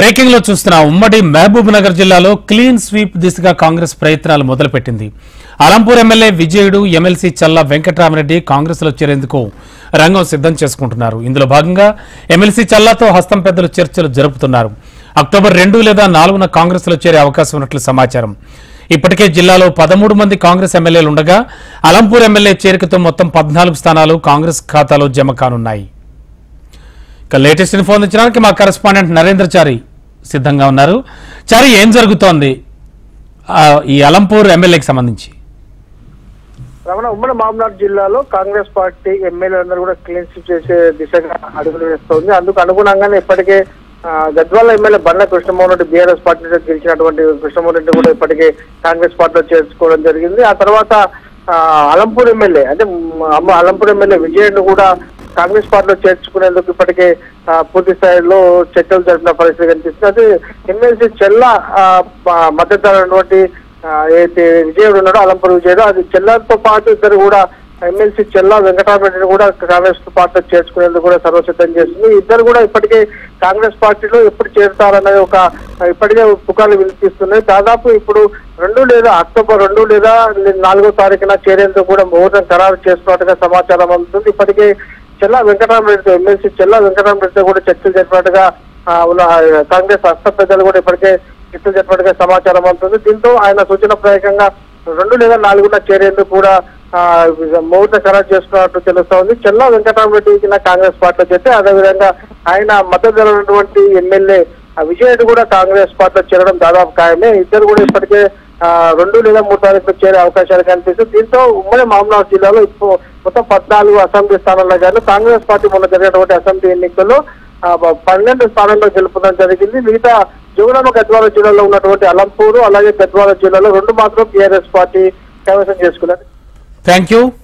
Breaking లో చూస్తున్న ఉమ్మడి మహబూబ్ నగర్ జిల్లాలో క్లీన్ స్వీప్ దిశగా కాంగ్రెస్ ప్రయత్నాలు మొదలుపెట్టింది. అలంపూర్ ఎమ్మెల్యే విజయుడు, ఎమ్మెల్సీ చల్లా వెంకటరామరెడ్డి కాంగ్రెస్ లో చేరేందుకు రంగం సిద్ధం చేసుకుంటున్నారు. ఇందులో భాగంగా ఎమ్మెల్సీ చల్లాతో హస్తం పెద్దలు చర్చలు జరుపుతున్నారు. అక్టోబర్ 2 లేదా 4న కాంగ్రెస్ లో చేరే అవకాశం ఉన్నట్లు సమాచారం. ఇప్పటికే జిల్లాలో 13 మంది కాంగ్రెస్ ఎమ్మెల్యేలు ఉండగా అలంపూర్ ఎమ్మెల్యే చేరికతో మొత్తం 14 స్థానాలు కాంగ్రెస్ ఖాతాలో జమ కానున్నాయి. లేటెస్ట్ ఇన్ఫో అందించడానికి మా కరెస్పాండెంట్ నరేంద్ర చారి సిద్ధంగా ఉన్నారు. చారి, ఏం జరుగుతోంది ఈ అలంపూర్ ఎమ్మెల్యేకి సంబంధించి? రమణ, ఉమ్మడి మహబూబ్నగర్ జిల్లాలో కాంగ్రెస్ పార్టీ ఎమ్మెల్యేలందరూ కూడా క్లీన్ స్వీప్ చేసే దిశగా అడుగులు వేస్తోంది. అందుకు అనుగుణంగానే ఇప్పటికే Gadwal MLA Bandla Krishna Mohan Reddy BRS party గెలిచినటువంటి కృష్ణమోహన్ రెడ్డి కూడా ఇప్పటికే కాంగ్రెస్ పార్టీలో చేర్చుకోవడం జరిగింది. ఆ తర్వాత అలంపూర్ ఎమ్మెల్యే అలంపూర్ ఎమ్మెల్యే విజయను కూడా కాంగ్రెస్ పార్టీలో చేర్చుకునేందుకు ఇప్పటికే పూర్తి స్థాయిలో చర్చలు జరిపిన పరిస్థితి కనిపిస్తుంది. అది ఎమ్మెల్సీ చెల్లా మద్దతు ఏదైతే విజయుడు ఉన్నాడో అలంపూర్ విజయుడు, అది చెల్లాతో పాటు ఇద్దరు కూడా ఎమ్మెల్సీ చెల్లా వెంకటరామరెడ్డిని కూడా కాంగ్రెస్ పార్టీలో చేర్చుకునేందుకు కూడా సర్వసిద్ధం చేస్తుంది. ఇద్దరు కూడా ఇప్పటికే కాంగ్రెస్ పార్టీలో ఎప్పుడు చేరుతారన్నది ఇప్పటికే పుకార్లు వినిపిస్తున్నాయి. దాదాపు ఇప్పుడు అక్టోబర్ 2 లేదా 4వ తారీఖున చేరేందుకు కూడా ముహూర్తం ఖరారు చేస్తున్నట్టుగా సమాచారం అందుతుంది. ఇప్పటికే చెల్లా వెంకటరామరెడ్డితో ఎమ్మెల్సీ చెల్లా వెంకటరామరెడ్డితో కూడా చర్చలు జరిపినట్టుగా ఉన్న కాంగ్రెస్ హస్త పెద్దలు కూడా ఇప్పటికే చర్చలు జరిపినట్టుగా సమాచారం అందుతుంది. దీంతో ఆయన సూచన ప్రకారంగా 2 లేదా 4న చేరేందుకు కూడా ముహూర్తం ఖరారు చేస్తున్నట్టు తెలుస్తోంది. చెల్లా వెంకటరామరెడ్డికి కాంగ్రెస్ పార్టీలో చేస్తే అదేవిధంగా ఆయన మద్దతు ఉన్నటువంటి ఎమ్మెల్యే విజయుడు కూడా కాంగ్రెస్ పార్టీలో చేరడం దాదాపు ఖాయమే. ఇద్దరు కూడా ఇప్పటికే 2 లేదా 3 తారీఖులో చేరే అవకాశాలు కనిపిస్తుంది. దీంతో ఉమ్మడి మహబూబ్నగర్ జిల్లాలో ఇప్పుడు మొత్తం 14 అసెంబ్లీ స్థానాల్లో కానీ కాంగ్రెస్ పార్టీ మొన్న జరిగినటువంటి అసెంబ్లీ ఎన్నికల్లో 12 స్థానాల్లో గెలుపడం జరిగింది. మిగతా జోగులాంబ గద్వాల జిల్లాలో ఉన్నటువంటి అలంపూరు అలాగే గద్వాల జిల్లాలో 2 మాత్రం టీఆర్ఎస్ పార్టీ కైవసం చేసుకున్నారు. Thank you.